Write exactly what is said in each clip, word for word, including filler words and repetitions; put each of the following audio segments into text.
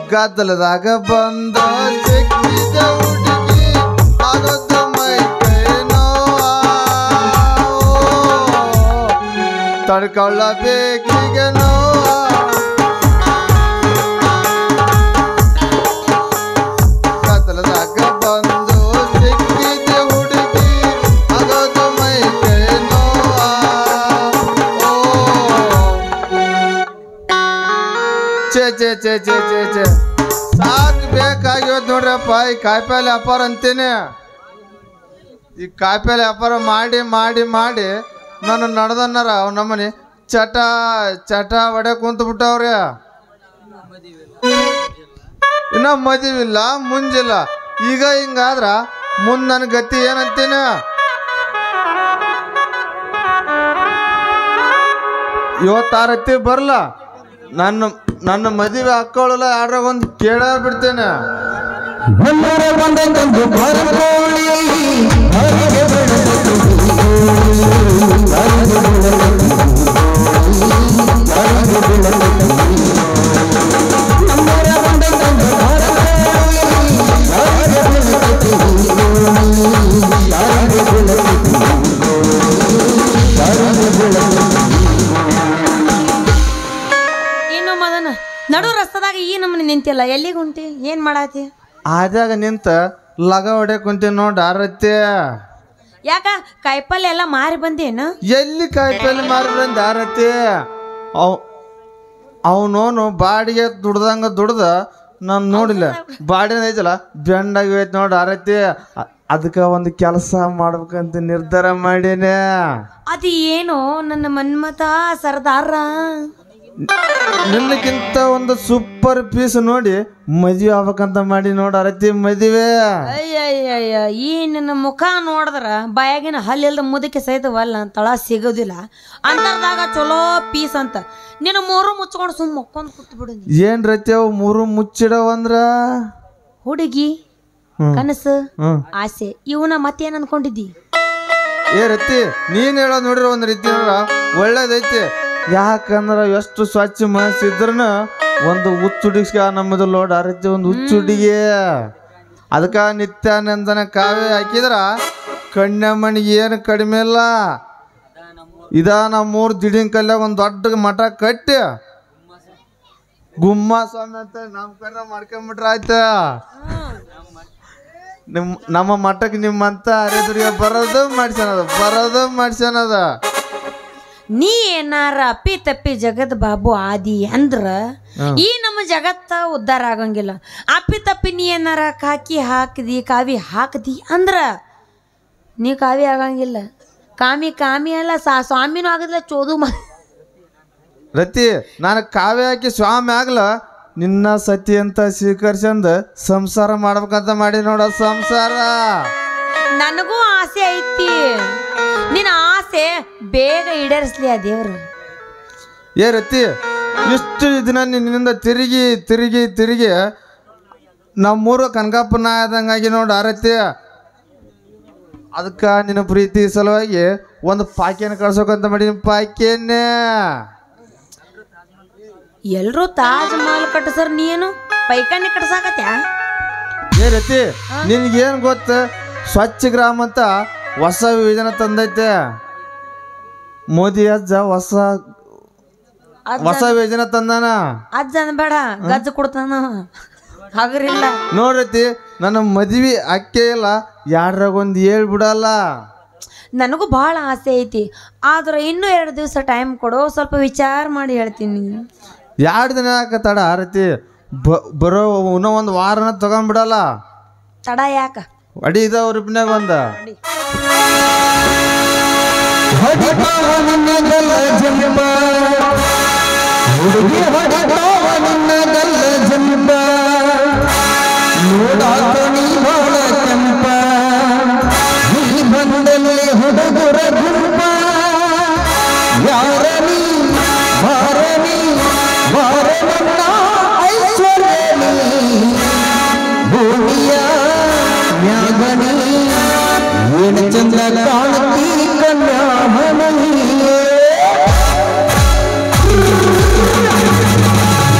ಗದ್ದಲದಾಗ ಬಂದ ಸಿಕ್ಕಿದ ಹುಡುಗಿ ಆಗೋದು ಮೈ ಕೈ ನೋವ ತಡ್ಕೊಳ್ಳಬೇಕೀಗ ನೋವ ಗದ್ದಲದಾಗ ಬಂದು ಸಿಕ್ಕಿದ ಹುಡುಗಿ ಆಗೋದು ಮೈ ಕೈ ನೋವ ಚೇ ಚೇ ಚೇ ಚೇ ಚೇ ಚೇ ಸಾಕು ಬೇಕಾಗಿವತ್ತು ನೋಡ್ರಪ್ಪ ಈ ಕಾಯಿಪಲ್ಲೆ ವ್ಯಾಪಾರ ಅಂತೀನಿ ಈ ಕಾಯಿಪಲ್ಲೆ ವ್ಯಾಪಾರ ಮಾಡಿ ಮಾಡಿ ಮಾಡಿ ನಾನು ನಡೆದನ್ನಾರ ಅವ್ ನಮ್ಮನೆ ಚಟ ಚಟ ಒಡೆ ಕುಂತು ಬಿಟ್ಟವ್ರೆ ಇನ್ನ ಮದುವಿಲ್ಲ ಮುಂಜಿಲ್ಲ ಈಗ ಹಿಂಗಾದ್ರ ಮುಂದೆ ನನ್ನ ಗತಿ ಏನಂತೀನಿ ಇವತ್ತಾರತ್ತಿ ಬರಲ್ಲ ನನ್ನ ನನ್ನ ಮದುವೆ ಹಾಕೊಳ್ಳಲ್ಲ ಯಾಡ್ರಾಗ ಒಂದು ಕೇಳ ಬಿಡ್ತೇನೆ ನಡು ರಸ್ತದಾಗ ಈ ನಮ್ಮನೆ ನಿಂತಿಲ್ಲ ಎಲ್ಲಿಗೆ ಹೊಂಟಿ ಏನ್ ಮಾಡಾತಿ ಆದಾಗ ನಿಂತ ಲಗ ಹೊಡೆ ಕುಂತೀನಿ ನೋಡ್ ಆರತ್ತೆ ಯಾಕ ಕಾಯಿಪಲ್ಲೆ ಎಲ್ಲ ಮಾರಿ ಬಂದೇನು ಎಲ್ಲಿ ಕಾಯಿಪಲ್ಲೆ ಮಾರಿ ಬಂದ ಆರತ್ತೆ ಅವ್ ಅವನೋನು ಬಾಡಿಗೆ ದುಡ್ದಂಗ ದುಡ್ದ ನಾನು ನೋಡಿಲ್ಲ ಬಾಡಿನ ಐತಲ್ಲ ಬೆಂಡಾಗಿ ಹೋಯ್ತು ನೋಡಿ ಆರತ್ತೆ ಅದಕ್ಕೆ ಒಂದು ಕೆಲಸ ಮಾಡ್ಬೇಕಂತ ನಿರ್ಧಾರ ಮಾಡೇನೆ ಅದು ಏನು ನನ್ನ ಮನ್ಮತ ಸರ್ದಾರ ನಿನ್ನಕ್ಕಿಂತ ಒಂದು ಸೂಪರ್ ಪೀಸ್ ನೋಡಿ ಮದುವೆ ಆಗ್ಬೇಕಂತ ಮಾಡಿ ನೋಡ ಅರತಿ ಮದುವೆ ಅಯ್ಯಯ್ಯ ಈ ನಿನ್ನ ಮುಖ ನೋಡಿದ್ರ ಬಾಯಾಗಿನ ಹಲ್ಲಿಲ್ದ ಮುದಕ್ಕೆ ಸಹಿತವಲ್ಲ ತಳ ಸಿಗೋದಿಲ್ಲ ಅಂತರ್ದಾಗ ಚಲೋ ಪೀಸ್ ಅಂತ ನಿನ್ನ ಮೂರು ಮುಚ್ಕೊಂಡು ಸುಮ್ಮ ಮಕ್ಕೊಂಡ್ ಕೂತ್ ಬಿಡು ಏನ್ ರತಿ ಅವು ಮೂರು ಮುಚ್ಚಿಡವಂದ್ರ ಹುಡುಗಿ ಕನಸು ಆಸೆ ಇವನ ಮತ್ತೇನ್ ಅನ್ಕೊಂಡಿದ್ದಿ ಏ ರತಿ ನೀನ್ ಹೇಳೋದ್ ನೋಡ್ರಿ ಒಂದ್ ರೀತಿ ಒಳ್ಳೇದೈತಿ ಯಾಕಂದ್ರ ಎಷ್ಟು ಸ್ವಚ್ಛ ಮನಸ್ಸಿದ್ರನ ಒಂದು ಹುಚ್ಚುಡಿಗೆ ನಮ್ಮದು ಲೋಡ್ ಆ ರೀತಿ ಒಂದು ಹುಚ್ಚುಡಿಗೆ ಅದಕ್ಕೆ ನಿತ್ಯಾನಂದನ ಕಾವ್ಯ ಹಾಕಿದ್ರ ಕನ್ಯಾಮಣಿಗೆ ಏನು ಕಡಿಮೆ ಇಲ್ಲ ಇದ ನಮ್ಮೂರು ದಿಢೀನ್ ಕಲ್ಯಾಗ ಒಂದು ದೊಡ್ಡ ಮಠ ಕಟ್ಟಿ ಗುಮ್ಮ ಸ್ವಾಮಿ ಅಂತ ನಾಮಕರಣ ಮಾಡ್ಕೊಂಬಿಟ್ರ ಆಯ್ತ ನಿಮ್ ನಮ್ಮ ಮಠಕ್ಕೆ ನಿಮ್ಮಂತ ಅರೆದುರಿಗೆ ಬರೋದು ಮಾಡ್ಸ್ಯಾನದ ಬರೋದು ಮಾಡ್ಸ್ಯಾನದ ನೀ ಏನಾರ ಅಪ್ಪಿ ತಪ್ಪಿ ಜಗತ್ ಬಾಬು ಆದಿ ಅಂದ್ರ ಈ ನಮ್ಮ ಜಗತ್ತ ಉದ್ಧಾರ ಆಗಂಗಿಲ್ಲ ಅಪ್ಪಿ ತಪ್ಪಿ ನೀ ಏನಾರ ಕಾಕಿ ಹಾಕದಿ ಕಾವಿ ಹಾಕದಿ ಅಂದ್ರ ನೀ ಕಾವಿ ಆಗಂಗಿಲ್ಲ ಕಾಮಿ ಕಾಮಿ ಅಲ್ಲ ಸಾ ಸ್ವಾಮಿನೂ ಆಗದಿಲ್ಲ ಚೋದು ಮಾ ರತಿ ನಾನು ಕಾವ್ಯ ಹಾಕಿ ಸ್ವಾಮಿ ಆಗ್ಲ ನಿನ್ನ ಸತಿ ಅಂತ ಸ್ವೀಕರಿಸಂದ ಸಂಸಾರ ಮಾಡ್ಬೇಕಂತ ಮಾಡಿ ನೋಡ ಸಂಸಾರ ನನಗೂ ಆಸೆ ಐತಿ ನಿನ್ನ ಆಸೆ ಬೇಗ ಈಡೇರಿಸ್ಲಿ ಆ ದೇವ್ರು ಏ ರತಿ ಇಷ್ಟು ದಿನ ನಿನ್ನಿಂದ ತಿರುಗಿ ತಿರುಗಿ ತಿರುಗಿ ನಮ್ಮೂರು ಕನಕಪ್ಪನ ಆದಂಗಾಗಿ ನೋಡು ಆರತಿ ಅದಕ್ಕೆ ನಿನ್ನ ಪ್ರೀತಿ ಸಲುವಾಗಿ ಒಂದು ಪಾಕಿನ ಕಳ್ಸೋಕಂತ ಮಾಡಿ ಪಾಕಿನೇ ಎಲ್ರೂ ತಾಜ್ ಮಹಲ್ ಕಟ್ಟಸರ್ ನೀನು ಪೈಕಾನಿ ಕಟ್ಸಾಕತ್ಯಾ ಏ ರತಿ ನಿನ್ಗೇನು ಗೊತ್ತ ಸ್ವಚ್ಛ ಗ್ರಾಮ ಅಂತ ಹೊಸ ಯೋಜನೆ ತಂದೈತೆ ಮೋದಿ ಅಜ್ಜ ಹೊಸ ಹೊಸ ಯೋಜನೆ ತಂದಾನ ಅಜ್ಜ ಅನ್ಬೇಡ ಗಜ್ಜ ಕೊಡ್ತಾನ ಹಗರಿಲ್ಲ ನೋಡ್ರತಿ ನನ್ನ ಮದ್ವಿ ಅಕ್ಕೆ ಇಲ್ಲ ಯಾರ್ರಾಗ ಒಂದು ಹೇಳ್ಬಿಡಲ್ಲ ನನಗೂ ಭಾಳ ಆಸೆ ಐತಿ ಆದ್ರೆ ಇನ್ನೂ ಎರಡು ದಿವಸ ಟೈಮ್ ಕೊಡು ಸ್ವಲ್ಪ ವಿಚಾರ ಮಾಡಿ ಹೇಳ್ತೀನಿ ಎರಡು ದಿನ ಯಾಕೆ ತಡ ಆರತಿ ಬರೋ ಇನ್ನೂ ಒಂದು ವಾರನ ತಗೊಂಡ್ಬಿಡಲ್ಲ ತಡ ಯಾಕ ಅಡಿ ಇದಾವ ರೂಪಿನಾಗ ಒಂದ ಚಂದ್ರ ಕಾಣತಿ ಕನ್ಯಾಮಣಿಯೇ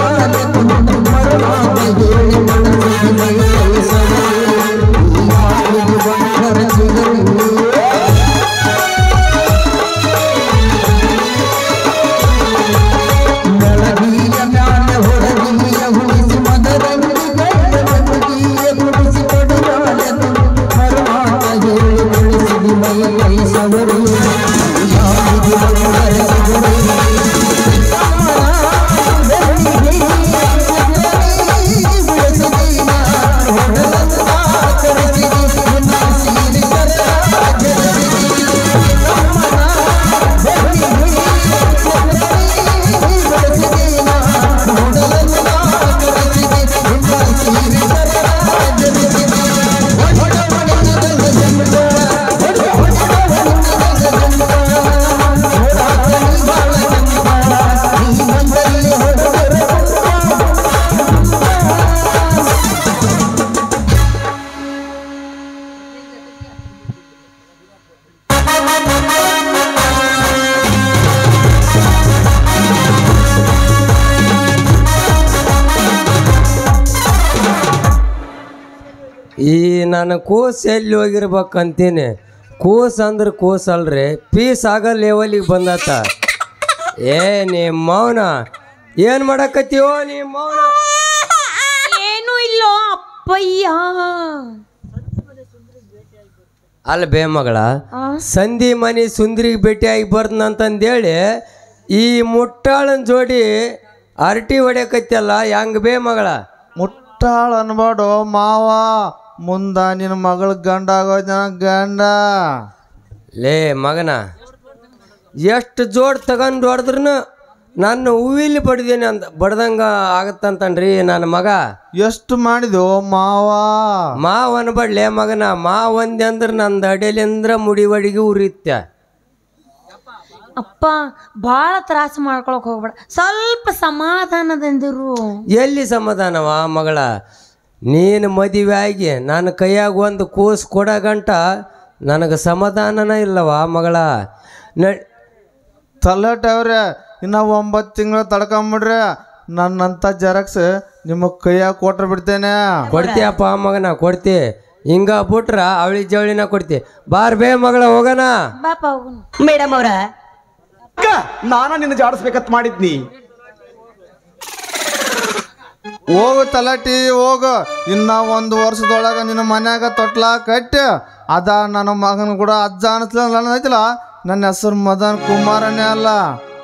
ಈ ನನ್ನ ಕೂಸು ಎಲ್ಲಿ ಹೋಗಿರ್ಬೇಕಂತೀನಿ. ಕೂಸು ಅಂದ್ರೆ ಕೂಸು ಅಲ್ರಿ, ಪೀಸ್ ಆಗೋ ಲೆವೆಲಿಗೆ ಬಂದತ್ತ. ಏ ನಿಮ್ಮ ಮೌನ ಏನು ಮಾಡಕತ್ತೀವೋ ನಿಮ್ಮ ಮೌನ? ಏನು ಇಲ್ಲೋ ಅಪ್ಪಯ್ಯ. ಅಲ್ಲ ಬೇ ಮಗಳ, ಸಂಧಿ ಮನಿ ಸುಂದ್ರಿಗೆ ಭೇಟಿಯಾಗಿ ಬರ್ದನಂತಂದೇಳಿ ಈ ಮುಟ್ಟಾಳನ ಜೋಡಿ ಅರಟಿ ಹೊಡ್ಯಕತ್ತಲ್ಲ, ಹೆಂಗ್ ಬೇ ಮಗಳ? ಮುಟ್ಟಾಳ ಅನ್ಬೇಡು ಮಾವ, ಮುಂದ ನಿನ್ನ ಮಗಳ ಗಂಡ ಆಗೋ ಜನ ಗಂಡ. ಲೇ ಮಗನ, ಎಷ್ಟು ಜೋಡ್ ತಗೊಂಡು ಹೊಡೆದ್ರೂ ನನ್ನ ಹೂವಿಲಿ ಬಡ್ದೇನೆ ಅಂತ ಬಡ್ದಂಗ ಆಗತ್ತಂತನ್ರಿ ನನ್ನ ಮಗ. ಎಷ್ಟು ಮಾಡಿದೋ ಮಾವ? ಮಾವ ಅನ್ಬಡ್ಲೇ ಮಗನ, ಮಾವ ಒಂದೆ ಅಂದ್ರೆ ನಂದು ಅಡಿಲಿಂದ್ರ ಮುಡಿವಡಿಗೆ ಉರಿತ್ಯ. ಅಪ್ಪ ಭಾಳ ತ್ರಾಸ ಮಾಡ್ಕೊಳಕ್ ಹೋಗ್ಬೇಡ, ಸ್ವಲ್ಪ ಸಮಾಧಾನದಿಂದಿರು. ಎಲ್ಲಿ ಸಮಾಧಾನವ ಮಗಳ? ನೀನು ಮದುವೆ ಆಗಿ ನನ್ನ ಕೈಯಾಗ ಒಂದು ಕೂಸು ಕೊಡ ಗಂಟ ನನಗೆ ಸಮಾಧಾನನ ಇಲ್ಲವ ಮಗಳ. ನ ತಲಟ್ ಅವ್ರೆ, ಇನ್ನು ಒಂಬತ್ತು ತಿಂಗಳು ತಡ್ಕೊಂಬಿಡ್ರೆ ನನ್ನಂಥ ಜೆರಾಕ್ಸ್ ನಿಮ್ಮ ಕೈಯಾಗ ಕೊಟ್ರೆ ಬಿಡ್ತೇನೆ. ಕೊಡ್ತೀಯಪ್ಪ ಮಗನ, ಕೊಡ್ತಿ. ಹಿಂಗ ಬಿಟ್ರ ಅವಳಿ ಜವಳಿನ ಕೊಡ್ತಿ. ಬಾರ್ ಬೇ ಮಗಳ ಹೋಗಣ. ಬಾಪ ಹೋಗುನು. ಮೇಡಮ್ ಅವ್ರ, ನಾನ ನಿನ್ನ ಜಾಡಿಸ್ಬೇಕತ್ ಮಾಡಿದ್ನಿ. ಹೋಗು ತಲಾಟಿ ಹೋಗು, ಇನ್ನ ಒಂದು ವರ್ಷದೊಳಗ ನಿನ್ನ ಮನ್ಯಾಗ ತೊಟ್ಲ ಕಟ್ಟಿ ಅದ ನನ್ನ ಮಗನ ಕೂಡ ಅಜ್ಜ ಅನಿಸ್ಲ ಐತಿಲ್ಲ, ನನ್ನ ಹೆಸರು ಮದನ್ ಕುಮಾರನೇ ಅಲ್ಲ.